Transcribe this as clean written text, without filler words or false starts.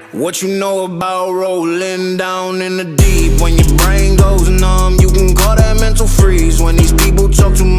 What you know about rolling down in the deep? When your brain goes numb, you can call that mental freeze. When these people talk too